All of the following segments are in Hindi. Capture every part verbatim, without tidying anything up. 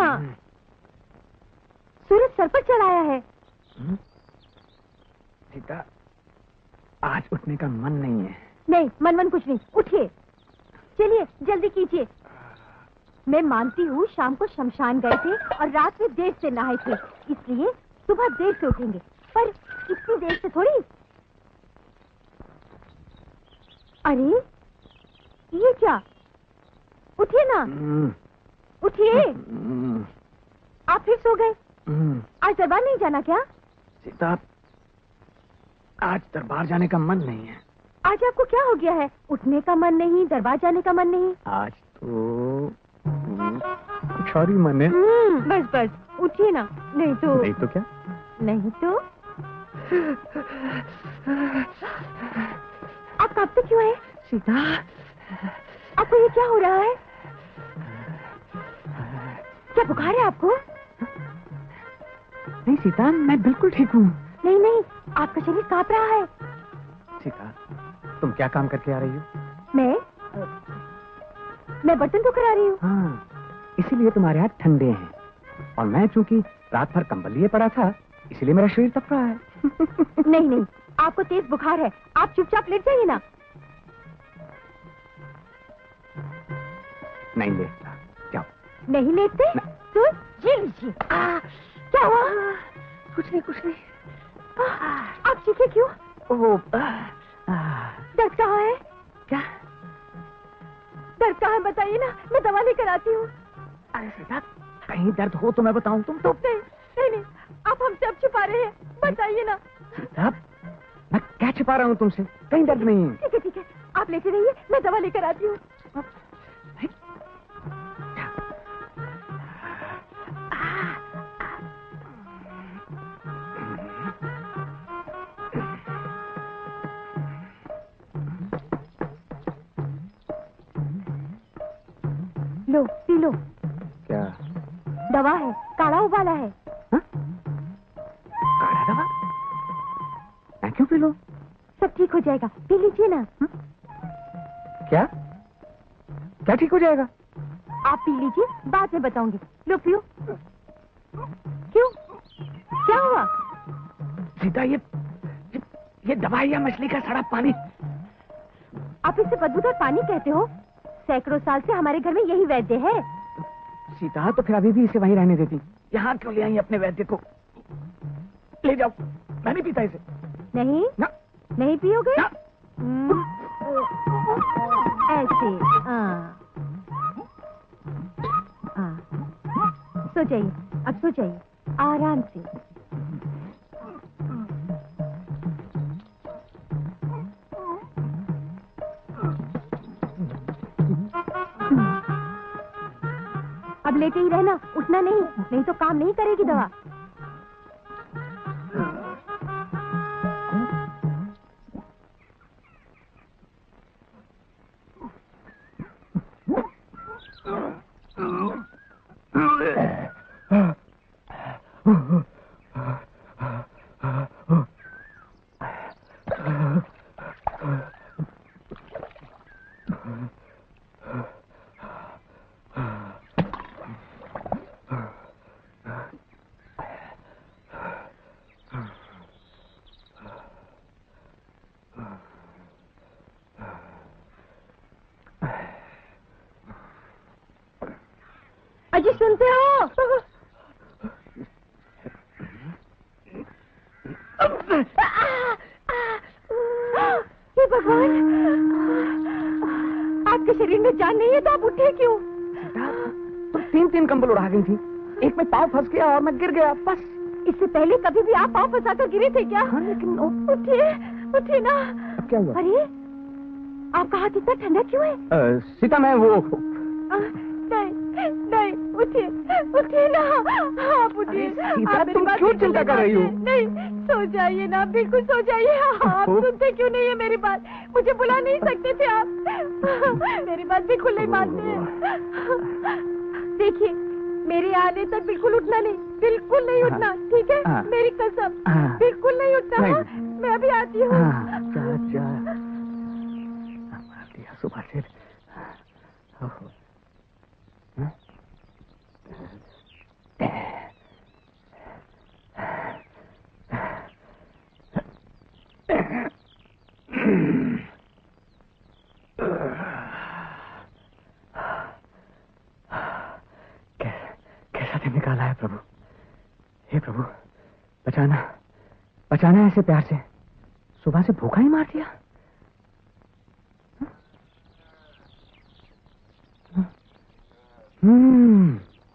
सूरज सर पर चढ़ाया है। सीता, आज उठने का मन नहीं है। नहीं, मन मन कुछ नहीं, उठिए, चलिए जल्दी कीजिए। मैं मानती हूँ शाम को शमशान गए थे और रात में देर से नहाए थे, इसलिए सुबह देर से उठेंगे, पर इतनी देर से थोड़ी। अरे ये क्या, उठिए ना, उठिए। आप फिर सो गए? आज दरबार नहीं जाना क्या? सीता, आज दरबार जाने का मन नहीं है। आज आपको क्या हो गया है? उठने का मन नहीं, दरबार जाने का मन नहीं? आज तो कुछ और ही मन है। बस बस उठिए ना, नहीं तो। नहीं तो क्या? नहीं तो आप कांपते क्यों हैं? सीता, आपको ये क्या हो रहा है? क्या बुखार है आपको? नहीं सीता, मैं बिल्कुल ठीक हूँ। नहीं नहीं, आपका शरीर कांप रहा है। सीता, तुम क्या काम करके आ रही हो? मैं मैं बर्तन धोकर आ रही हूँ। हाँ, इसीलिए तुम्हारे हाथ ठंडे हैं, और मैं चूंकि रात भर कंबल लिए पड़ा था, इसीलिए मेरा शरीर तप रहा है। नहीं नहीं, आपको तेज बुखार है, आप चुपचाप लेट जाइए ना। नहीं लेटता, जाओ। नहीं लेटते? तो ये लीजिए। क्या हुआ? कुछ नहीं, कुछ नहीं। आप चीखे क्यों? ओह, दर्द कहाँ है? क्या दर्द कहाँ है बताइए ना, मैं दवा लेकर आती हूँ। अरे सीता, कहीं दर्द हो तो मैं बताऊँ, तुम तो। नहीं नहीं नहीं, आप हमसे अब छुपा रहे हैं, बताइए ना। सीता, मैं क्या छुपा रहा हूँ तुमसे? कहीं दर्द नहीं है। ठीक है ठीक है, आप लेते रहिए, मैं दवा लेकर आती हूँ। लो पी लो। क्या? दवा है, काढ़ा उबाला है। हा? काढ़ा दवा? मैं क्यों पी लूं? सब ठीक हो जाएगा, पी लीजिए ना। हा? क्या क्या ठीक हो जाएगा? आप पी लीजिए, बाद में बताऊंगी। लो पियो। क्यों, क्या हुआ? सीता, ये ये, ये दवा या मछली का सड़ा पानी? आप इसे बदबूदार पानी कहते हो? सैकड़ों साल से हमारे घर में यही वैद्य है। सीता, तो फिर अभी भी इसे वहीं रहने देती, यहाँ क्यों ले आई अपने वैद्य को? ले जाओ, मैं नहीं पीता इसे। नहीं ना, नहीं पियोगे? ना। ऐसे हाँ हाँ, सो जाइए, अब सो जाइए आराम से। अब लेटे ही रहना, उठना नहीं, नहीं तो काम नहीं करेगी दवा। अजी सुनते हो? हे भगवान, आपके शरीर में जान नहीं है तो आप उठे क्यों? तुम तीन तीन कंबल उड़ा गई थी, एक में पाँव फंस गया और मैं गिर गया, बस। इससे पहले कभी भी आप पाँव फंसा कर गिरे थे क्या? हाँ, लेकिन उठिए, उठिए ना। क्या हुआ? अरे, आपका हाथ इतना ठंडा क्यों है? आ, सीता, मैं वो आ, नहीं नहीं, उठिए उठिए ना, आप उठिए। सीता, तुम क्यों चिंता कर रही हो? नहीं, सो जाइए ना, बिल्कुल सो जाइए। आप सुनते क्यों नहीं है मेरी बात? मुझे बुला नहीं सकते थे आप? मेरी बात बिल्कुल नहीं मानते हैं। देखिए, मेरे आने तक बिल्कुल उठना नहीं, बिल्कुल नहीं उठना, ठीक है? मेरी कसम, बिल्कुल नहीं उठना। मैं अभी आती हूँ। जा जा, सुबह से बचाना है ऐसे प्यार से, सुबह से भूखा ही मार दिया। हम्म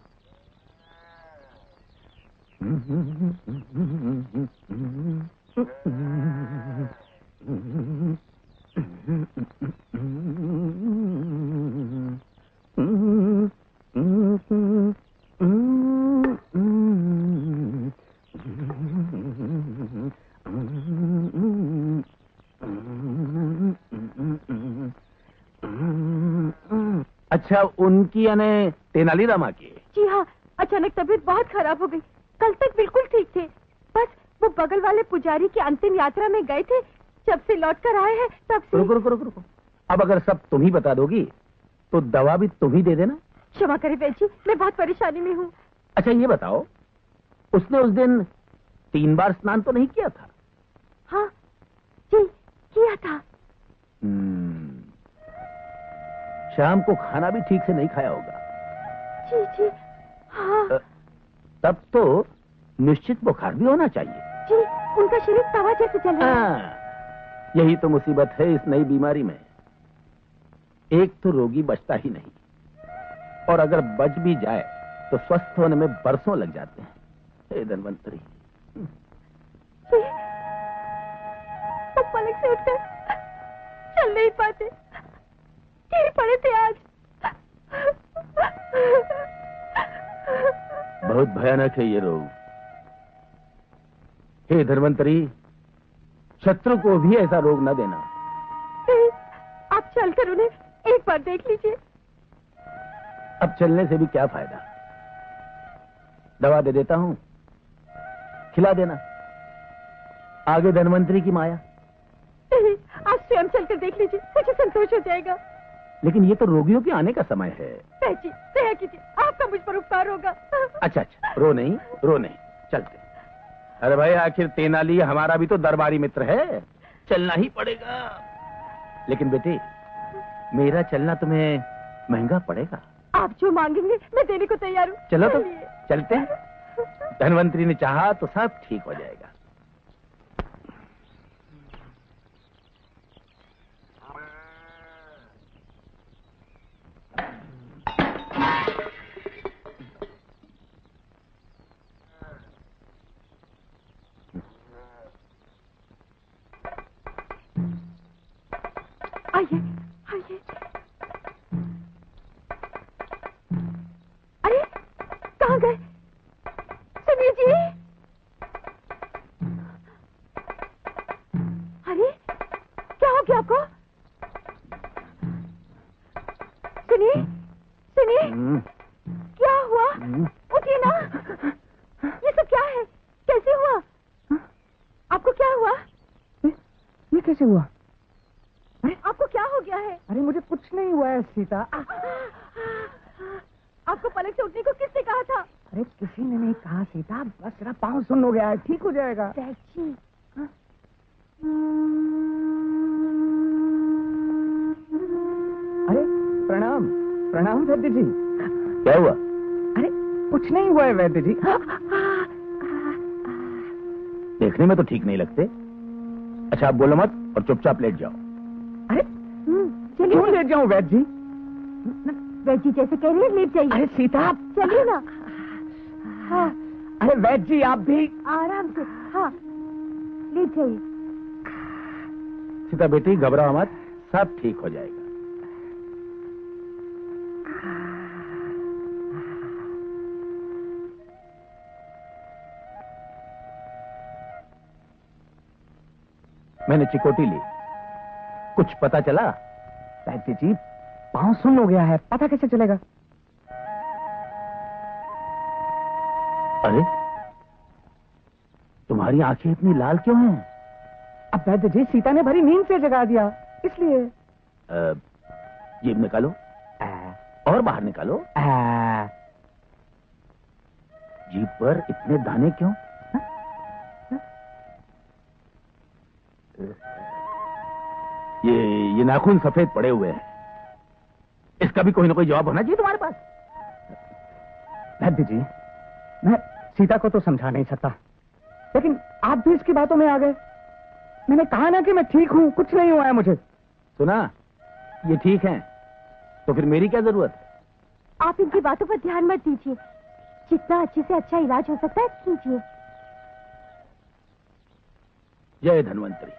अच्छा, उनकी यानी तेनालीरामा की? जी हाँ, अचानक तबीयत बहुत खराब हो गई। कल तक बिल्कुल ठीक थे, बस वो बगल वाले पुजारी की अंतिम यात्रा में गए थे, जब से लौट कर आए हैं तब से। रुको रुको रुको रुको, अब अगर सब तुम ही बता दोगी तो दवा भी तुम ही दे देना। क्षमा करें वैद्य जी, मैं बहुत परेशानी में हूँ। अच्छा ये बताओ, उसने उस दिन तीन बार स्नान तो नहीं किया था? हाँ जी, किया था। हम्म, शाम को खाना भी ठीक से नहीं खाया होगा। जी जी हाँ। तब तो निश्चित बुखार भी होना चाहिए। जी, उनका शरीर तवा जैसे जल रहा है। हाँ, यही तो मुसीबत है इस नई बीमारी में। एक तो रोगी बचता ही नहीं, और अगर बच भी जाए तो स्वस्थ होने में बरसों लग जाते हैं। हे धन्वंतरी। वो पलक से उठकर चल नहीं पाते, गिर पड़े थे आज। बहुत भयानक है ये रोग। हे धन्वंतरी, शत्रु को भी ऐसा रोग न देना। आप चलकर उन्हें एक बार देख लीजिए। अब चलने से भी क्या फायदा? दवा दे देता हूं, खिला देना। आगे धन्वंतरी की माया। आप स्वयं चलकर देख लीजिए, मुझे संतोष हो जाएगा। लेकिन ये तो रोगियों के आने का समय है। जी, दया कीजिए, आपका मुझ पर उपकार होगा। अच्छा अच्छा, रो नहीं रो नहीं, चलते। अरे भाई, आखिर तेनाली हमारा भी तो दरबारी मित्र है, चलना ही पड़ेगा। लेकिन बेटे, मेरा चलना तुम्हें महंगा पड़ेगा। आप जो मांगेंगे मैं देने को तैयार हूँ। चलो तो चलते हैं। धन्वंतरी ने चाहा तो सब ठीक हो जाएगा। आइए आइए। अरे कहाँ गए? सुनिए जी। अरे क्या हो गया आपको? सुनिए सुनिए, क्या हुआ? उठिए ना। ये सब क्या है? कैसे हुआ? आपको क्या हुआ? ये कैसे हुआ? आपको क्या हो गया है? अरे मुझे कुछ नहीं हुआ है सीता। आपको पलक से उठने को किसने कहा था? अरे किसी ने नहीं कहा सीता, बस मेरा पाँव सुन्न हो गया है, ठीक हो जाएगा। अरे प्रणाम प्रणाम वैद्य जी। क्या हुआ? अरे कुछ नहीं हुआ है वैद्य जी। देखने में तो ठीक नहीं लगते। अच्छा आप बोलो मत और चुपचाप लेट जाओ। अरे चलिए। क्यों लेट जाऊं वैद्य जी? वैद्य जी जैसे कह रही है लेट जाइए। अरे सीता चलिए ना। हाँ अरे वैद्य जी आप भी आराम से। हाँ लेट जाइए। सीता बेटी घबराओ मत, सब ठीक हो जाएगा। मैंने चिकोटी ली, कुछ पता चला? वैद्य जी पाँव सुन्न हो गया है, पता कैसे चलेगा? अरे तुम्हारी आंखें इतनी लाल क्यों हैं? अब वैद्य जी सीता ने भरी नींद से जगा दिया, इसलिए। जीभ निकालो आ, और बाहर निकालो। आ, जीभ पर इतने दाने क्यों? ये ये नाखून सफेद पड़े हुए हैं, इसका भी कोई ना कोई जवाब होना चाहिए तुम्हारे पास। वैद्य जी मैं सीता को तो समझा नहीं सकता, लेकिन आप भी इसकी बातों में आ गए। मैंने कहा ना कि मैं ठीक हूँ, कुछ नहीं हुआ है मुझे। सुना, ये ठीक है तो फिर मेरी क्या जरूरत है? आप इनकी बातों पर ध्यान मत दीजिए, जितना अच्छे से अच्छा इलाज हो सकता है कीजिए। जय धन्वंतरी।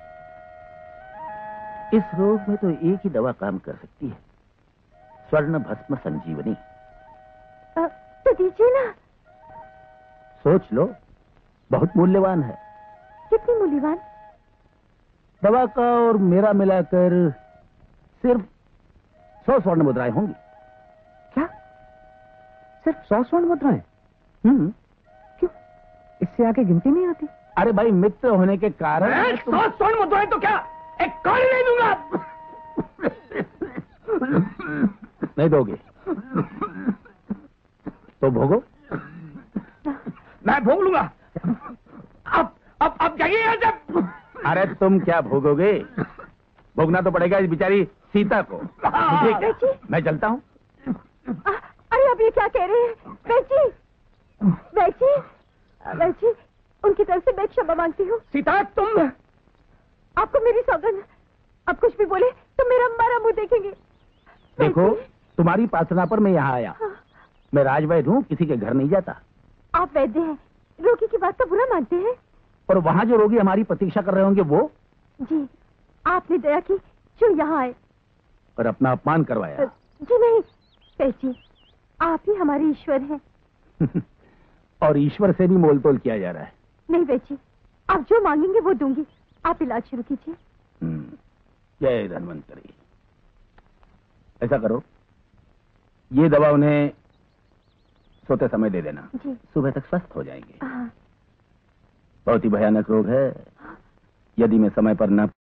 इस रोग में तो एक ही दवा काम कर सकती है, स्वर्ण भस्म संजीवनी। अ, तो दीजिए ना। सोच लो, बहुत मूल्यवान है। कितनी मूल्यवान? दवा का और मेरा मिलाकर सिर्फ सौ स्वर्ण मुद्राएं होंगी। क्या? सिर्फ सौ स्वर्ण मुद्राएं? हम्म। क्यों, इससे आगे गिनती नहीं आती? अरे भाई, मित्र होने के कारण तुम... सौ स्वर्ण मुद्राएं तो क्या एक कौड़ी नहीं दूंगा। नहीं दोगे तो भोगो। मैं भोग लूंगा। अब अब अब जाइए यहाँ से। अरे तुम क्या भोगोगे? भोगना तो पड़ेगा इस बेचारी सीता को। बेटी। मैं चलता हूँ। अरे अब ये क्या कह रहे हैं? बेटी, बेटी, बेटी, उनकी तरफ से मैं क्षमा मांगती हूँ। सीता, तुम... आपको मेरी सौगंध, अब कुछ भी बोले तो मेरा मारा मुंह देखेंगे। देखो, तुम्हारी प्रार्थना पर मैं यहाँ आया। हाँ। मैं राजवैद्य हूँ, किसी के घर नहीं जाता। आप वैद्य हैं, रोगी की बात तो बुरा मानते हैं। और वहाँ जो रोगी हमारी प्रतीक्षा कर रहे होंगे वो? जी, आपने दया की जो यहाँ आए। और अपना अपमान करवाया। जी नहीं बेटी, आप ही हमारे ईश्वर हैं। और ईश्वर से भी मोलतोल किया जा रहा है। नहीं बेटी, आप जो मांगेंगे वो दूंगी। आप इलाज शुरू कीजिए। हम्म। जय धन्वंतरी। ऐसा करो, ये दवा उन्हें सोते समय दे देना। जी। सुबह तक स्वस्थ हो जाएंगे। हाँ। बहुत ही भयानक रोग है, यदि मैं समय पर न